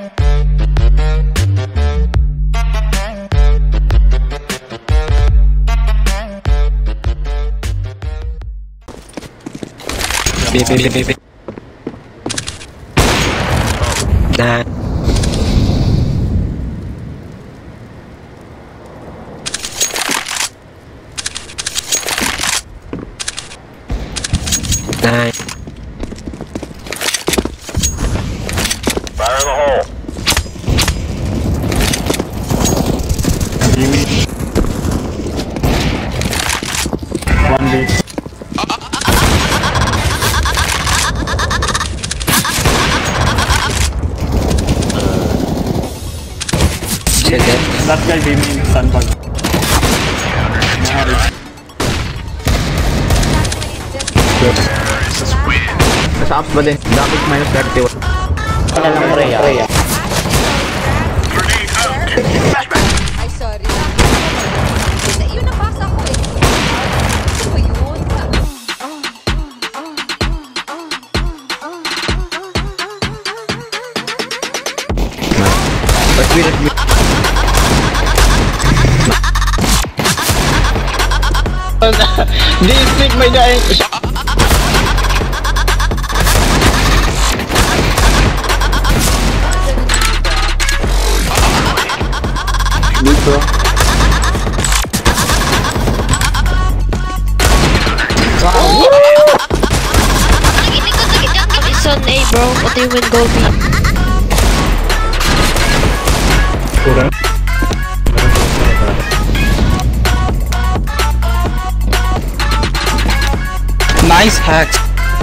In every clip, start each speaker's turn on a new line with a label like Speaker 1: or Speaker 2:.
Speaker 1: Baby. Nah. Nice.
Speaker 2: Fire in the hole.
Speaker 3: One bit. That guy gave me sandbag.
Speaker 4: Nasa ups ba din? Damage minus 31.
Speaker 3: Wala lang Rhea.
Speaker 5: Ay, sorry. Yun nabasa ko eh. Ano ba yun?
Speaker 4: But we didn't.
Speaker 3: This week may dahil.
Speaker 4: Dito.
Speaker 6: It's on A, bro. What do you win gold B?
Speaker 1: Nice hacks.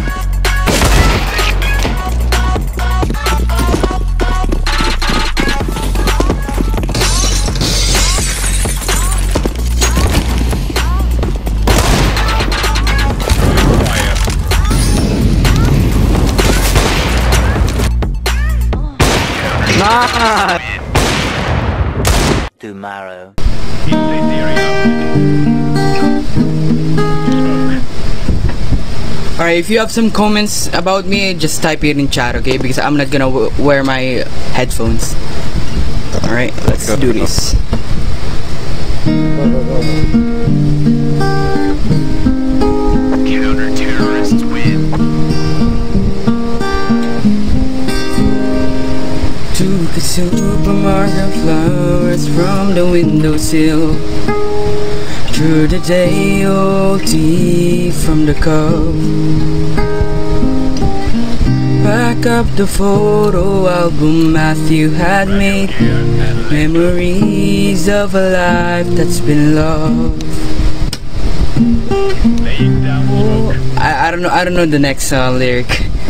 Speaker 4: Tomorrow.
Speaker 7: Alright, if you have some comments about me, just type it in chat, okay? Because I'm not gonna wear my headphones. Alright, let's do this.
Speaker 2: Counter-terrorists win.
Speaker 7: Took a supermarket flowers from the windowsill. Through the day old tea from the cup. Back up the photo album Matthew had made. Memories of a life that's been loved. I don't know the next lyric.